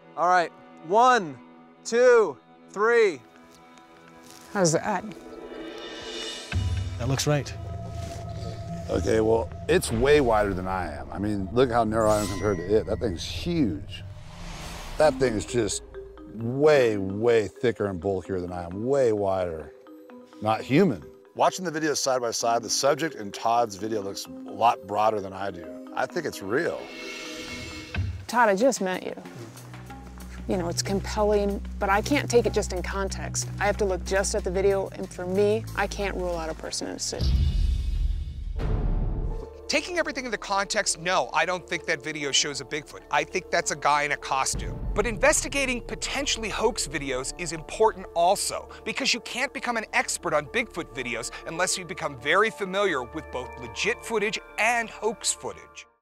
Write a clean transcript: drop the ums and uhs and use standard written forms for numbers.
All right, 1, 2, 3. How's that? That looks right. Okay, well, it's way wider than I am. I mean, look how narrow I am compared to it. That thing's huge. That thing is just way, way thicker and bulkier than I am, way wider. Not human. Watching the videos side by side, the subject in Todd's video looks a lot broader than I do. I think it's real. Todd, I just met you. You know, it's compelling, but I can't take it just in context. I have to look just at the video, and for me, I can't rule out a person in a suit. Taking everything into context, no, I don't think that video shows a Bigfoot. I think that's a guy in a costume. But investigating potentially hoax videos is important also, because you can't become an expert on Bigfoot videos unless you become very familiar with both legit footage and hoax footage.